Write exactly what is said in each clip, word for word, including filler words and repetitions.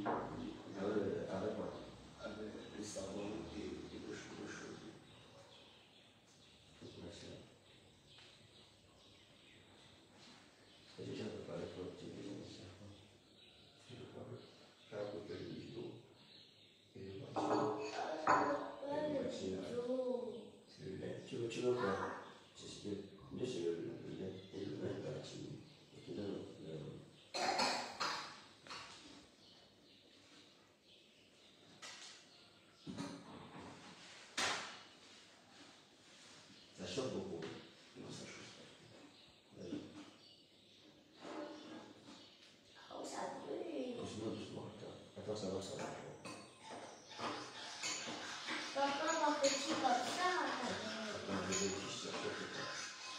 Avec, avec quoi? Avec le savon et, et le cheveu. Merci. J'ai déjà préparé pour le petit déjeuner. Je vais préparer. J'ai un peu de vidéo. Et je vais tu veux, tu veux quoi? C'est le, c'est le, le lait et le lait parti. Et puis là, le, ça chauffe beaucoup. Non, ça chauffe pas. Vas-y. Doucement, doucement. Attends, attends, ça va, ça va. Papa, mon petit comme ça. Attends, je vais juste chercher tout ça.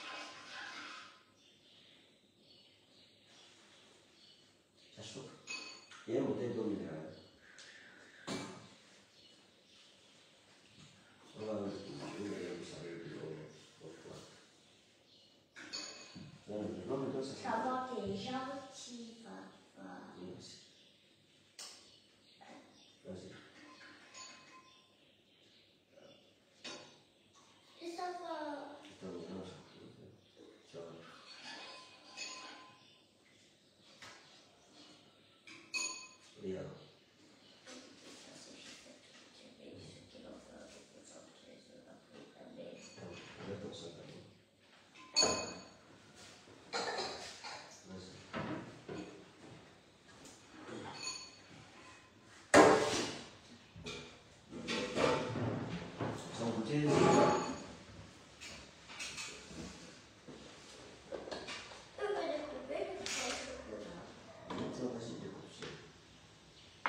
Ça chauffe. Il y a une bouteille d'eau minérale. On va mettre une bouteille de savon de l'eau au foie. Non, non, mais non, ça Ça va, t'es gentil, papa. Merci. Vas-y. Et ça va. Attends, non, ça va. Et alors? Attends, mets ton sac à dos. Vas-y. Sans bouteille. On va découper le petit chocolat. Attends, vas-y, découpe ça.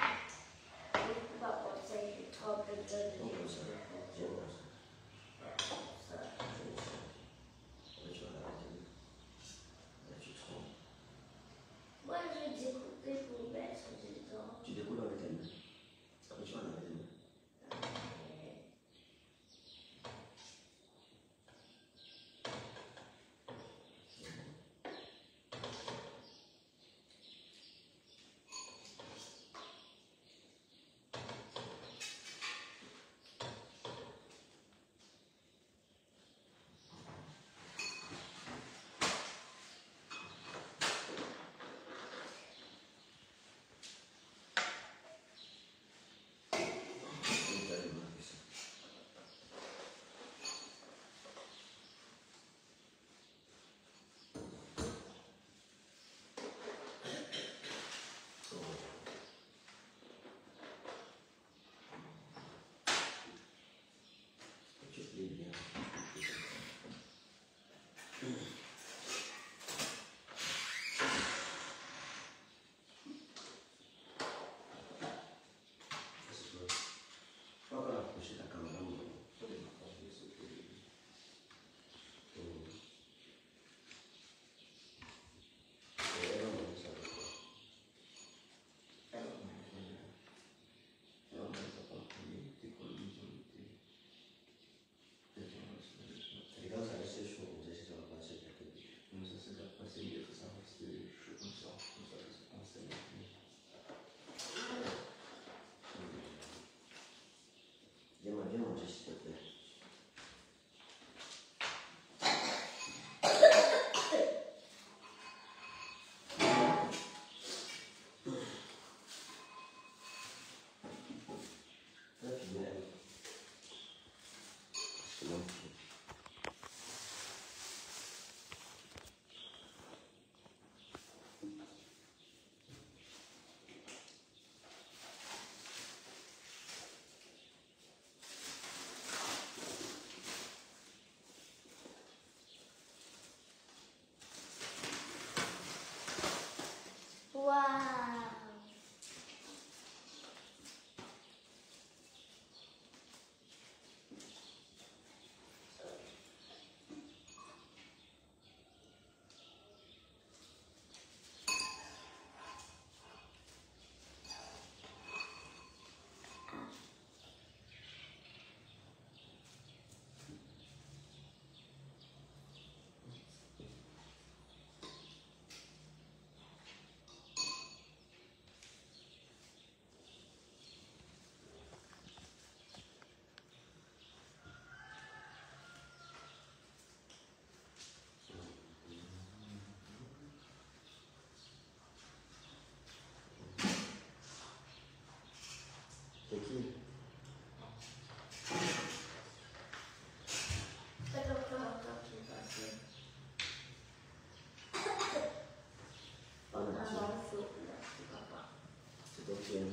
chrétienne.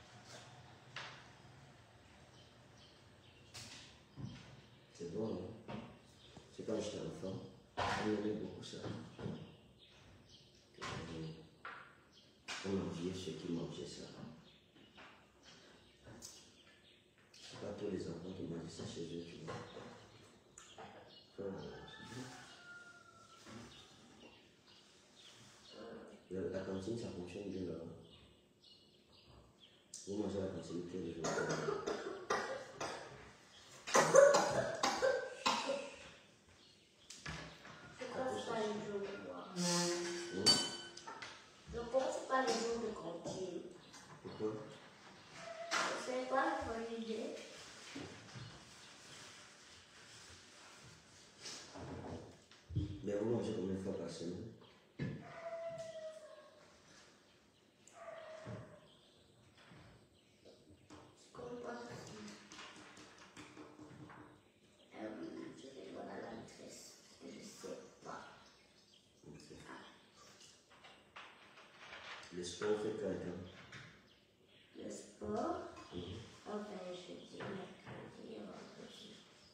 C'est bon, hein? C'est quand j'étais enfant, on aimait beaucoup ça. On enviait ceux qui mangeaient ça. C'est pas tous les enfants qui mangent ça chez eux, tu vois. La, la cantine, ça fonctionne bien là. Vous mangez à la cantine tous les jours. Je pense pas les jours de moi. Hum? Je pense pas les jours de cantine. Pourquoi? C'est pas une bonne idée. Mais vous mangez combien de fois par semaine? Comme pas aussi. Euh, je vais voir la maîtresse. Parce que je sais pas. Ok. Le sport fait quand même. Le sport, Mhm. enfin, je dis mercredi et vendredi.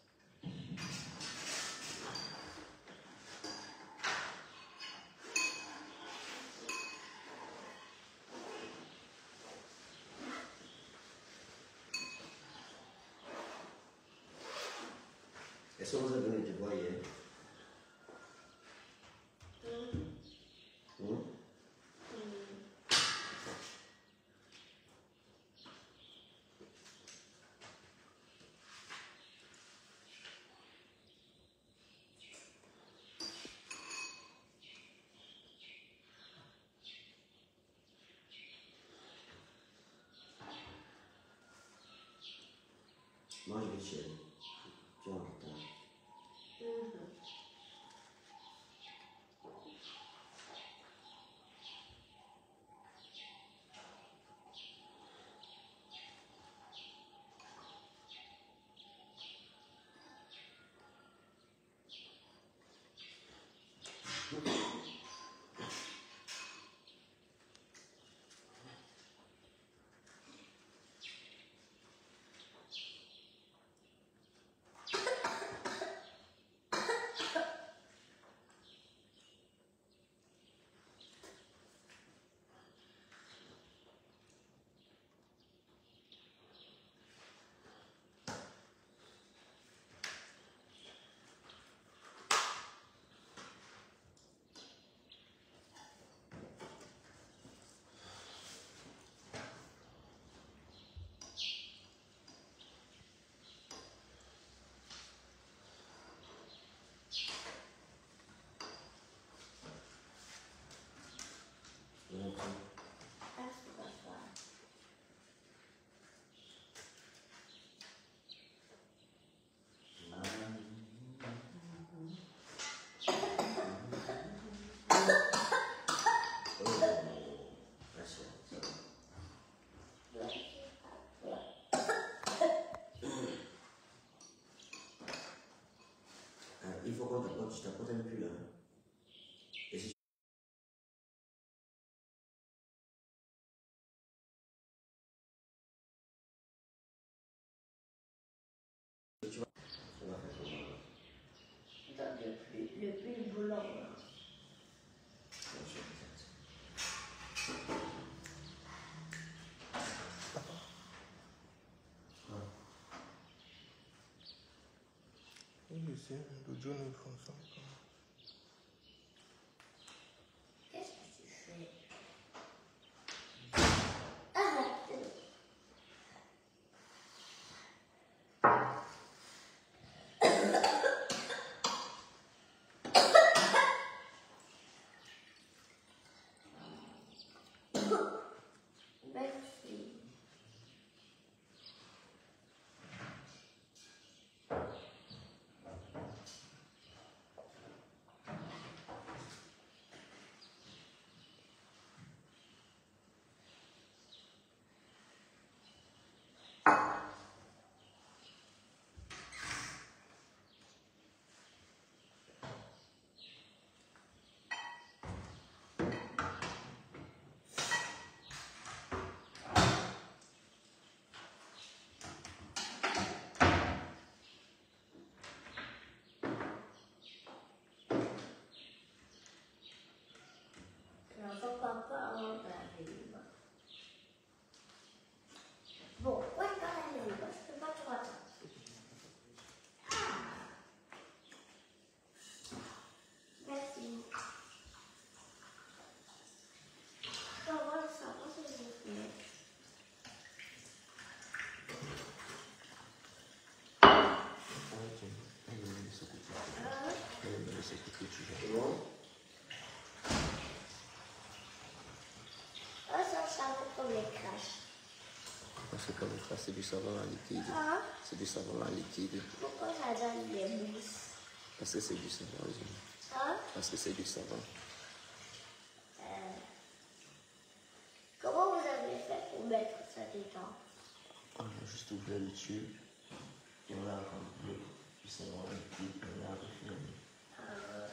Est-ce que vous avez donné des devoirs hier? Hum, Hum? hum. Mange vite, chérie. Tu es en retard. Mhm. Merci, papa. Il faut qu'on t'apporte, je t'apporte un pull là. Et si tu vas, on va faire comment? Dans le plus, le plus blanc. là. Oui, c'est le John et François. Qu'est-ce que tu fais? Arrête. Merci. on les crache? Parce que comme ça, c'est du savon en liquide. Hein? C'est du savon en liquide. Pourquoi ça donne des mousses? Parce que c'est du savon. Hein? Parce que c'est du savon. Euh, comment vous avez fait pour mettre ça dedans? On a juste ouvert le tube. Et on a rempli du savon liquide. Et on a refermé. Euh,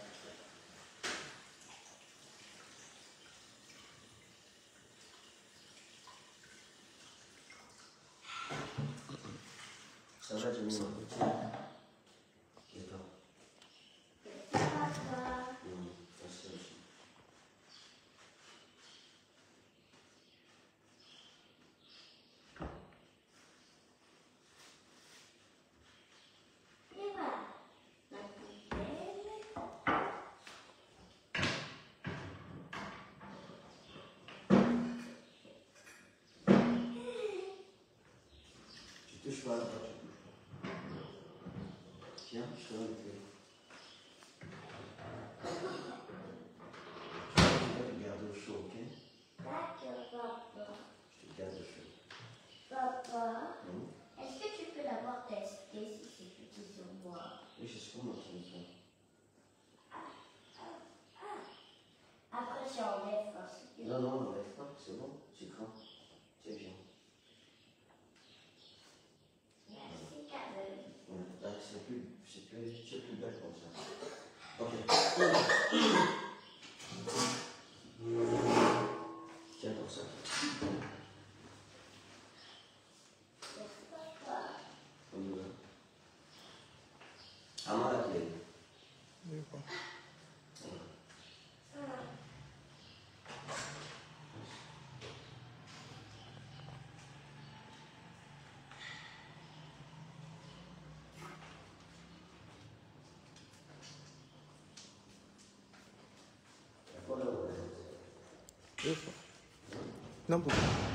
Ça va, Jimmy? Ça va. D'accord. Papa. Hum, merci aussi. Et voilà, la poubelle. Tu touches pas, là, tu touches pas. Tiens, je te donne le clé. Je vais te garder au chaud, ok? D'accord, papa. Je te garde au chaud. Papa, Hum? est-ce que tu peux d'abord tester si c'est petit sur moi? Oui, c'est ce qu'on est en train de faire. Après, si on enlève ensuite. Non, non, n'enlève pas, c'est bon, c'est grand. C'est bien. Merci, Carole. Ouais, là, c'est plus, c'est plus, c'est plus belle comme ça. Ok. Tiens ton sac. Merci, papa. On y va. À moi la clé. Non, pourquoi?